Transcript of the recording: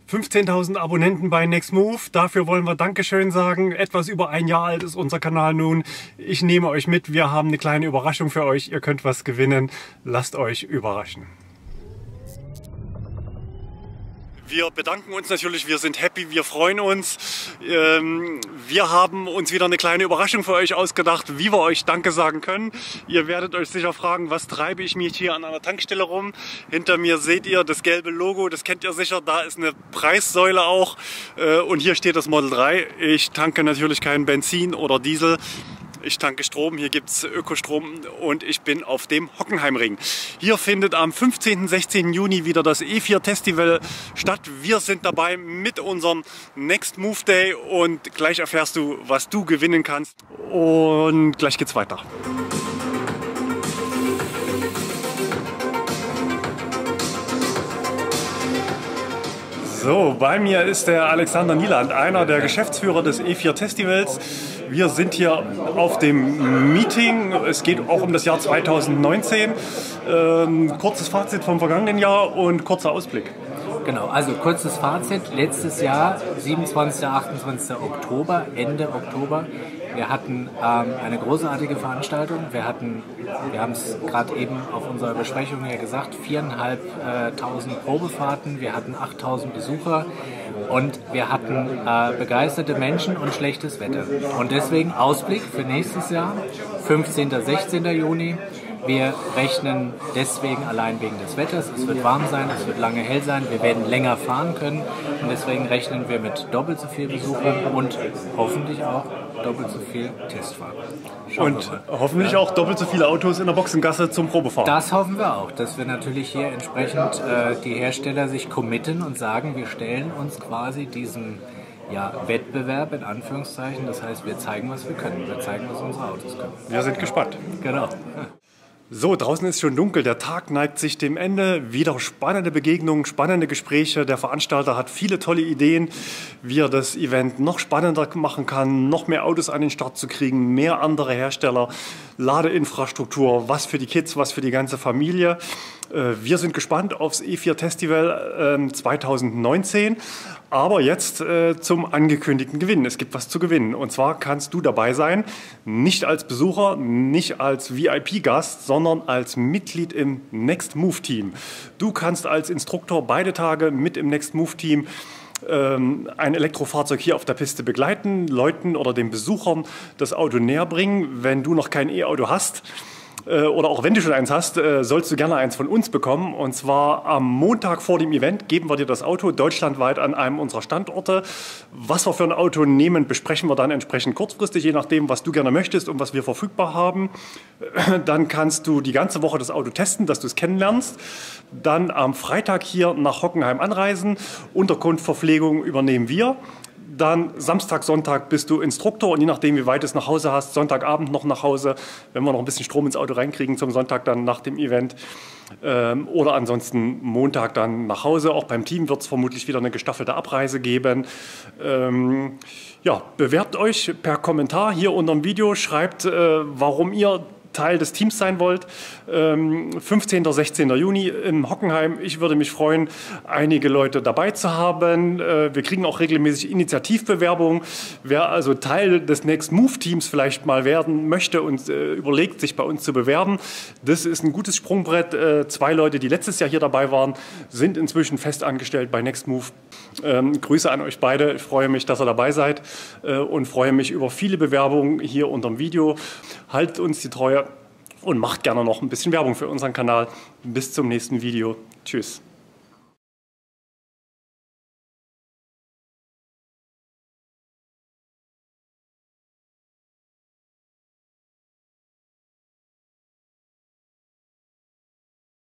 15.000 Abonnenten bei NextMove. Dafür wollen wir Dankeschön sagen. Etwas über ein Jahr alt ist unser Kanal nun. Ich nehme euch mit. Wir haben eine kleine Überraschung für euch. Ihr könnt was gewinnen. Lasst euch überraschen. Wir bedanken uns natürlich, wir sind happy, wir freuen uns. Wir haben uns wieder eine kleine Überraschung für euch ausgedacht, wie wir euch Danke sagen können. Ihr werdet euch sicher fragen, was treibe ich mich hier an einer Tankstelle rum? Hinter mir seht ihr das gelbe Logo, das kennt ihr sicher, da ist eine Preissäule auch. Und hier steht das Model 3. Ich tanke natürlich kein Benzin oder Diesel. Ich tanke Strom, hier gibt es Ökostrom und ich bin auf dem Hockenheimring. Hier findet am 15. und 16. Juni wieder das E4 Festival statt. Wir sind dabei mit unserem Next Move Day und gleich erfährst du, was du gewinnen kannst. Und gleich geht's weiter. So, bei mir ist der Alexander Nieland, einer der Geschäftsführer des E4 Festivals. Wir sind hier auf dem Meeting. Es geht auch um das Jahr 2019. Kurzes Fazit vom vergangenen Jahr und kurzer Ausblick. Genau, also kurzes Fazit. Letztes Jahr, 27. 28. Oktober, Ende Oktober. Wir hatten eine großartige Veranstaltung. Wir haben es gerade eben auf unserer Besprechung hier gesagt, 4.500 Probefahrten. Wir hatten 8.000 Besucher und wir hatten begeisterte Menschen und schlechtes Wetter. Und deswegen Ausblick für nächstes Jahr, 15. 16. Juni. Wir rechnen deswegen allein wegen des Wetters. Es wird warm sein, es wird lange hell sein, wir werden länger fahren können und deswegen rechnen wir mit doppelt so viel Besuchern und hoffentlich auch doppelt so viel Testfahren. Und hoffentlich auch doppelt so viele Autos in der Boxengasse zum Probefahren. Das hoffen wir auch, dass wir natürlich hier entsprechend die Hersteller sich committen und sagen, wir stellen uns quasi diesem Wettbewerb in Anführungszeichen. Das heißt, wir zeigen, was wir können. Wir zeigen, was unsere Autos können. Wir sind gespannt. Genau. So, draußen ist schon dunkel, der Tag neigt sich dem Ende. Wieder spannende Begegnungen, spannende Gespräche. Der Veranstalter hat viele tolle Ideen, wie er das Event noch spannender machen kann, noch mehr Autos an den Start zu kriegen, mehr andere Hersteller, Ladeinfrastruktur, was für die Kids, was für die ganze Familie. Wir sind gespannt aufs E4 Festival 2019, aber jetzt zum angekündigten Gewinn. Es gibt was zu gewinnen und zwar kannst du dabei sein, nicht als Besucher, nicht als VIP-Gast, sondern als Mitglied im Next Move Team. Du kannst als Instruktor beide Tage mit im Next Move Team ein Elektrofahrzeug hier auf der Piste begleiten, Leuten oder den Besuchern das Auto näher bringen. Wenn du noch kein E-Auto hast, oder auch wenn du schon eins hast, sollst du gerne eins von uns bekommen. Und zwar am Montag vor dem Event geben wir dir das Auto deutschlandweit an einem unserer Standorte. Was wir für ein Auto nehmen, besprechen wir dann entsprechend kurzfristig, je nachdem, was du gerne möchtest und was wir verfügbar haben. Dann kannst du die ganze Woche das Auto testen, dass du es kennenlernst. Dann am Freitag hier nach Hockenheim anreisen. Unterkunft, Verpflegung übernehmen wir. Dann Samstag, Sonntag bist du Instruktor und je nachdem, wie weit du es nach Hause hast, Sonntagabend noch nach Hause, wenn wir noch ein bisschen Strom ins Auto reinkriegen zum Sonntag dann nach dem Event. Oder ansonsten Montag dann nach Hause. Auch beim Team wird es vermutlich wieder eine gestaffelte Abreise geben. Bewerbt euch per Kommentar hier unter dem Video, schreibt, warum ihr Teil des Teams sein wollt. 15. oder 16. Juni in Hockenheim. Ich würde mich freuen, einige Leute dabei zu haben. Wir kriegen auch regelmäßig Initiativbewerbungen. Wer also Teil des Next Move Teams vielleicht mal werden möchte und überlegt, sich bei uns zu bewerben, das ist ein gutes Sprungbrett. 2 Leute, die letztes Jahr hier dabei waren, sind inzwischen fest angestellt bei Next Move. Grüße an euch beide. Ich freue mich, dass ihr dabei seid und freue mich über viele Bewerbungen hier unter dem Video. Haltet uns die Treue und macht gerne noch ein bisschen Werbung für unseren Kanal. Bis zum nächsten Video. Tschüss.